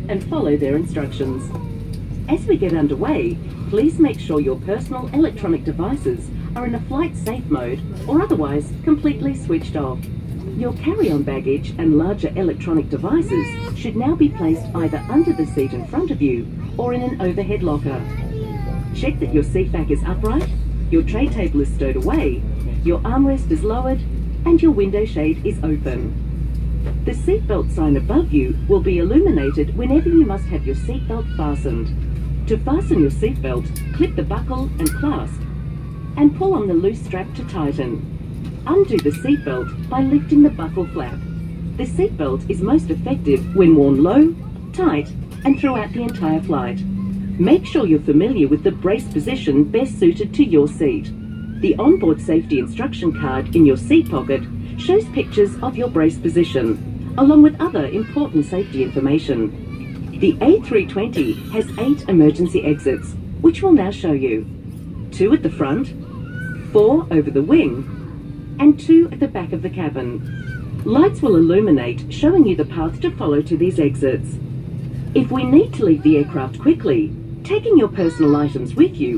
and follow their instructions. As we get underway, please make sure your personal electronic devices are in a flight safe mode or otherwise completely switched off. Your carry-on baggage and larger electronic devices should now be placed either under the seat in front of you or in an overhead locker. Check that your seat back is upright, your tray table is stowed away, your armrest is lowered, and your window shade is open. The seatbelt sign above you will be illuminated whenever you must have your seatbelt fastened. To fasten your seatbelt, clip the buckle and clasp, and pull on the loose strap to tighten. Undo the seatbelt by lifting the buckle flap. The seatbelt is most effective when worn low, tight, and throughout the entire flight. Make sure you're familiar with the brace position best suited to your seat. The onboard safety instruction card in your seat pocket shows pictures of your brace position, along with other important safety information. The A320 has 8 emergency exits, which we'll now show you. 2 at the front, 4 over the wing, and 2 at the back of the cabin. Lights will illuminate, showing you the path to follow to these exits. If we need to leave the aircraft quickly, taking your personal items with you,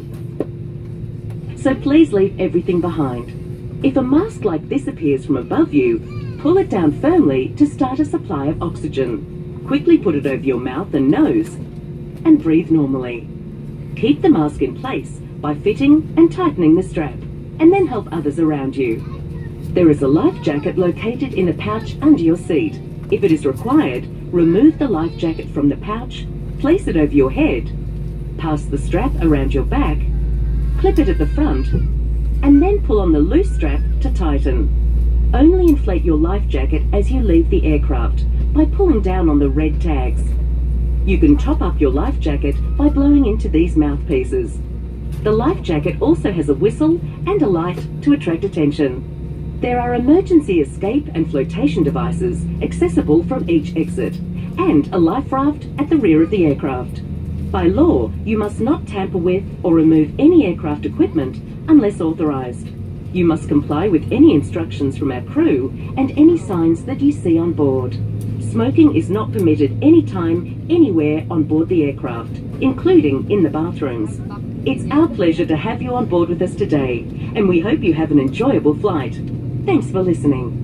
so please leave everything behind. If a mask like this appears from above you, pull it down firmly to start a supply of oxygen. Quickly put it over your mouth and nose, and breathe normally. Keep the mask in place by fitting and tightening the strap, and then help others around you. There is a life jacket located in a pouch under your seat. If it is required, remove the life jacket from the pouch, place it over your head, pass the strap around your back, clip it at the front, and then pull on the loose strap to tighten. Only inflate your life jacket as you leave the aircraft by pulling down on the red tags. You can top up your life jacket by blowing into these mouthpieces. The life jacket also has a whistle and a light to attract attention. There are emergency escape and flotation devices accessible from each exit, and a life raft at the rear of the aircraft. By law, you must not tamper with or remove any aircraft equipment unless authorised. You must comply with any instructions from our crew and any signs that you see on board. Smoking is not permitted anytime, anywhere on board the aircraft, including in the bathrooms. It's our pleasure to have you on board with us today, and we hope you have an enjoyable flight. Thanks for listening.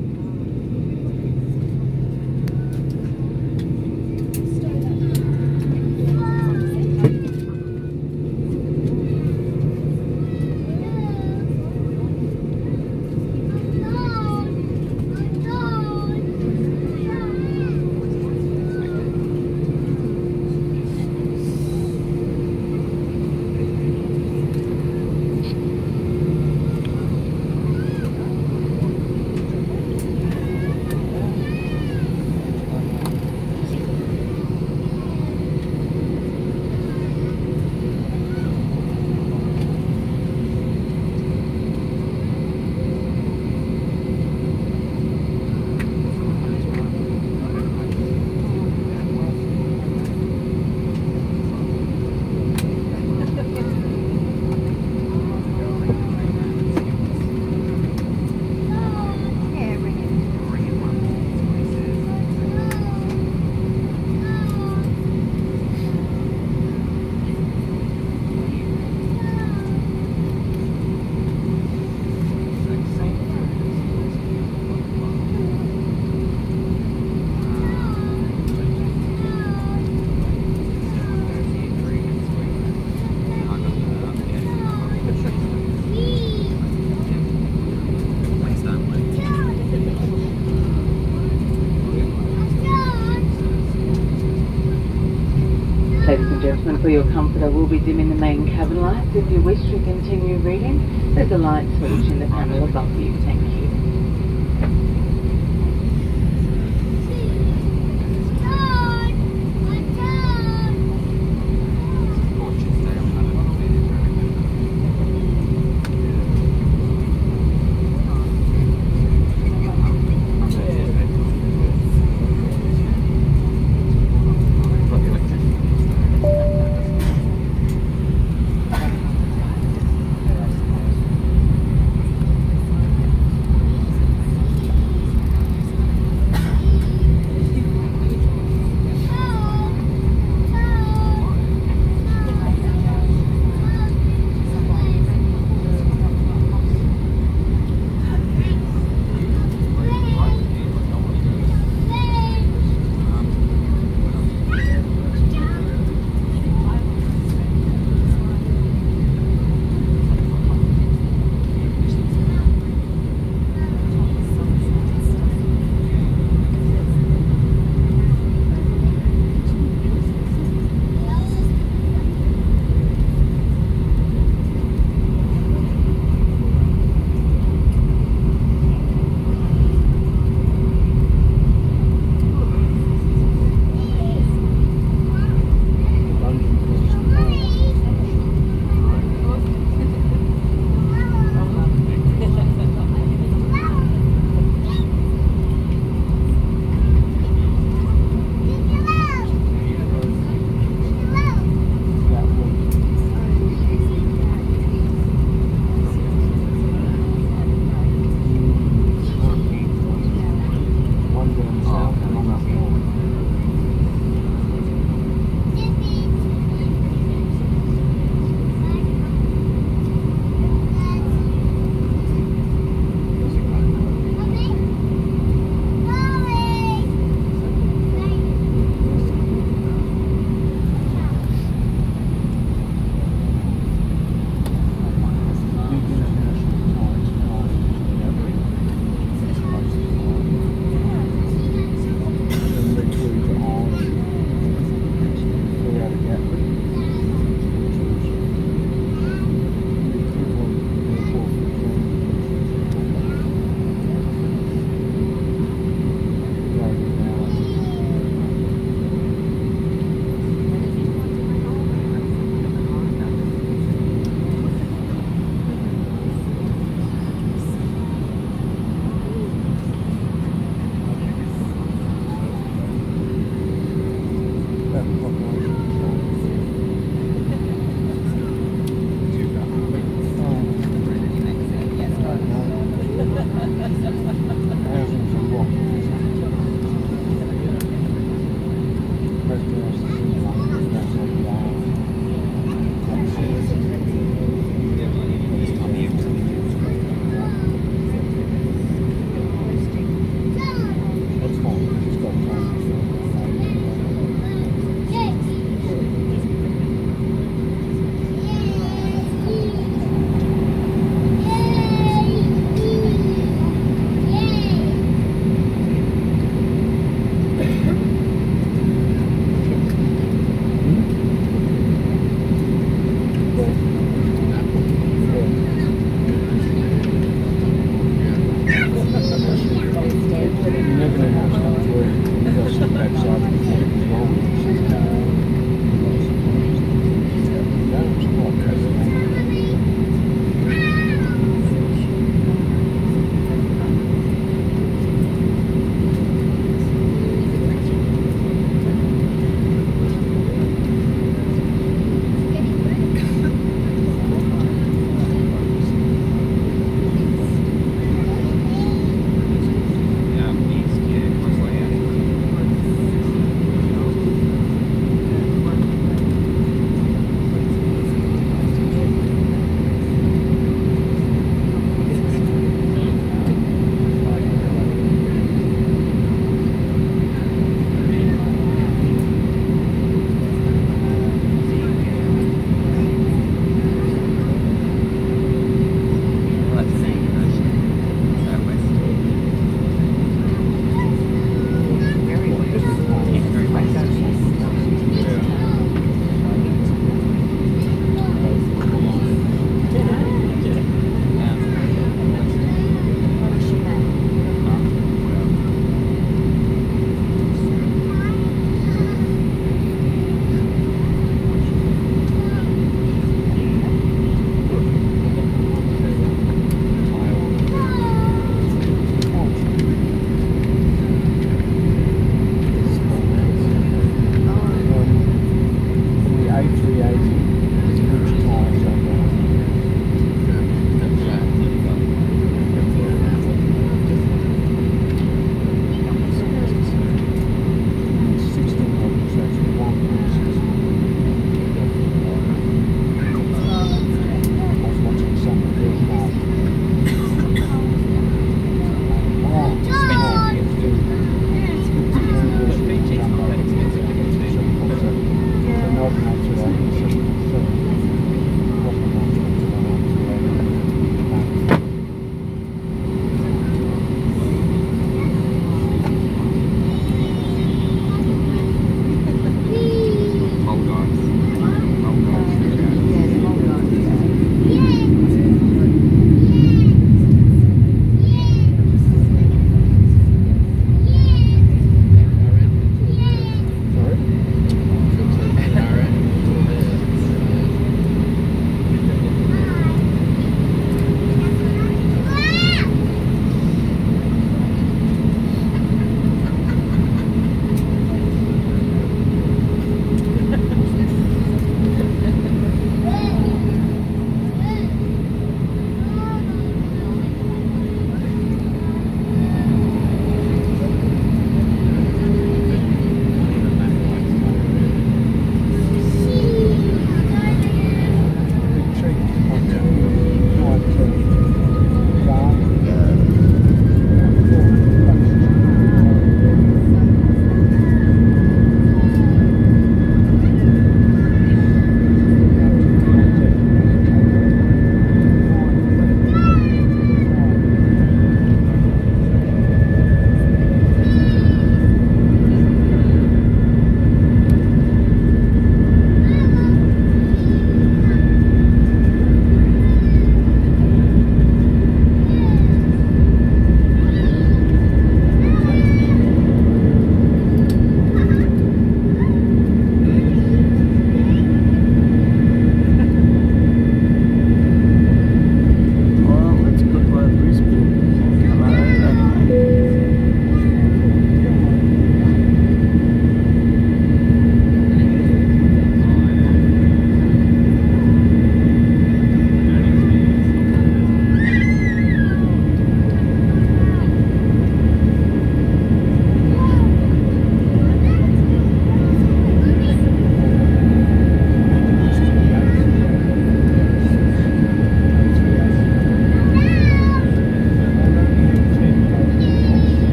For your comfort, I will be dimming the main cabin lights. If you wish to continue reading, there's a light switch in the panel above you. Thank you.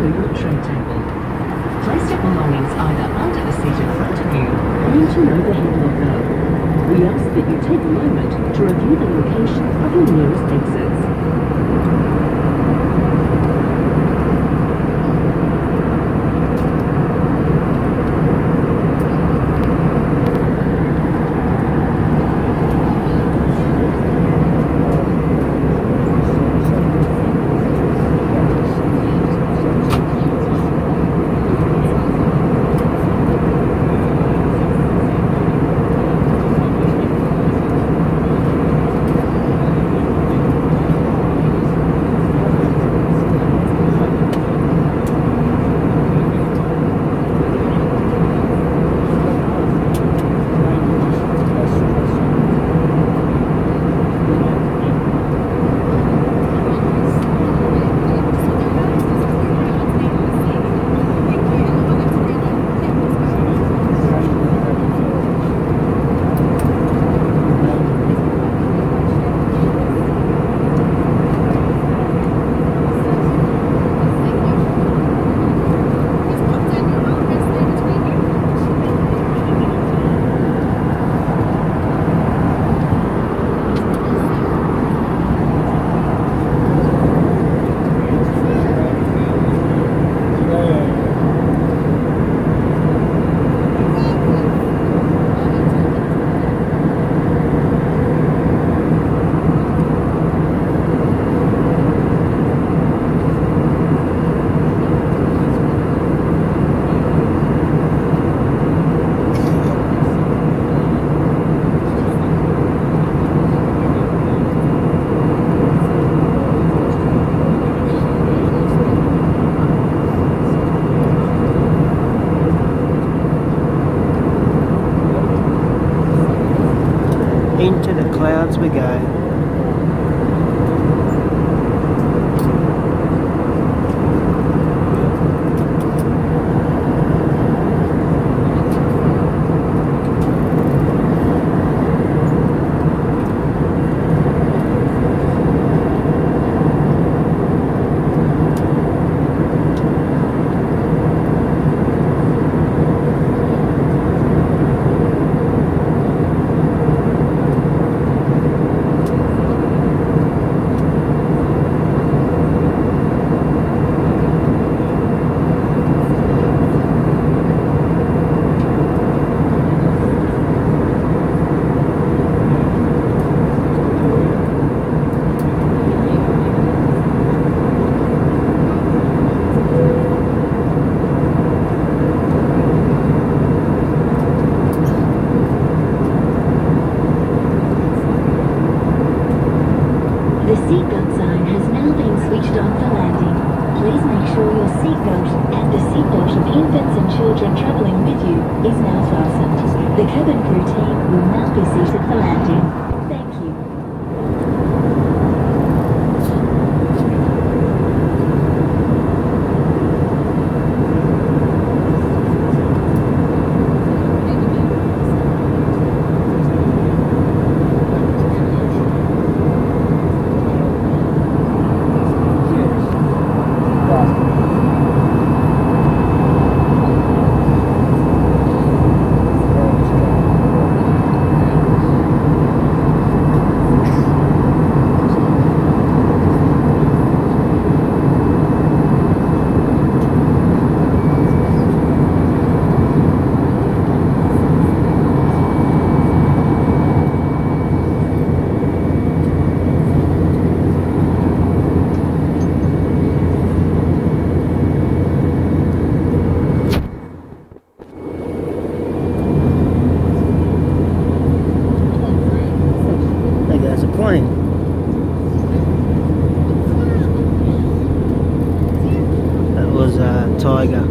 secure your tray table. Place your belongings either under the seat in front of you or into an overhead locker. We ask that you take a moment to review the location of your nearest exits. Into the clouds we go. The seatbelt sign has now been switched on for landing. Please make sure your seatbelt and the seatbelt of infants and children travelling with you is now fastened. The cabin crew team will now be seated for landing. Thank you. That was a tiger.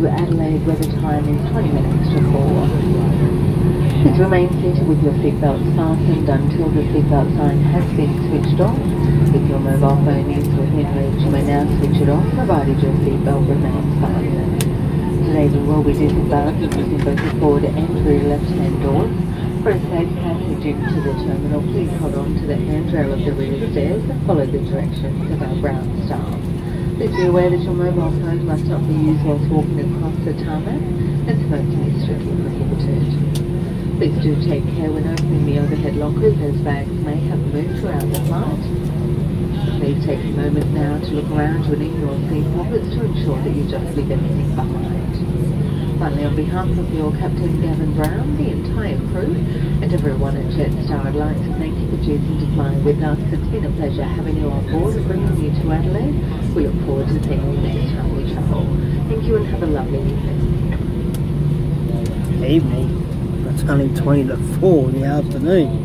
to Adelaide where the time is 20 minutes to 4. Please remain seated with your seatbelts fastened until the seatbelt sign has been switched off. If your mobile phone is within reach, you may now switch it off provided your seatbelt remains fastened. Today we will be disembarking using both the forward and rear left-hand doors. For a safe passage into the terminal, please hold on to the handrail of the rear stairs and follow the directions of our ground staff. Please be aware that your mobile phone must not be used whilst walking across the tarmac, and smoking is strictly prohibited. Please do take care when opening the overhead lockers, as bags may have moved throughout the flight. Please take a moment now to look around you and in your seat pockets to ensure that you don't leave anything behind. Finally, on behalf of your Captain Gavin Brown, the entire crew, and everyone at Jetstar, I'd like to thank you for choosing to fly with us. It's been a pleasure having you on board and bringing you to Adelaide. We look forward to seeing you next time we travel. Thank you and have a lovely evening. Evening? It's only 20 to 4 in the afternoon.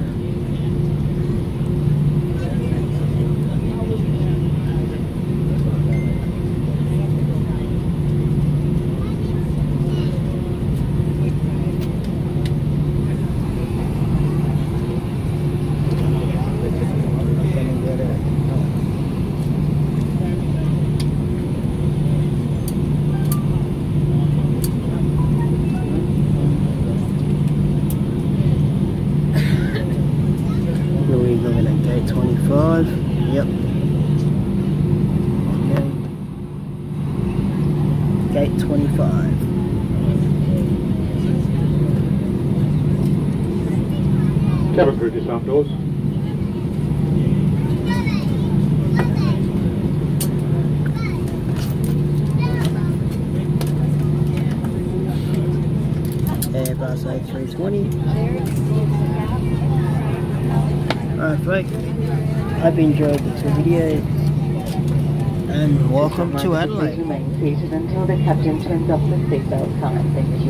Gate 25, yep. Okay. Gate 25. Cabin crew just aft doors. Airbus A320. Alright folks, hope you enjoyed this video and welcome to Adelaide. Remain seated until the captain turns off the seatbelt sign. Thank you.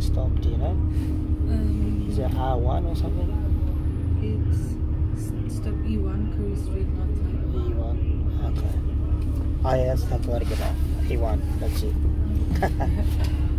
stop, do you know? Is it R1 or something? It's stop E1, Curry Street, Northside. E1, okay. Oh yeah, that's not got to get off. E1, that's it.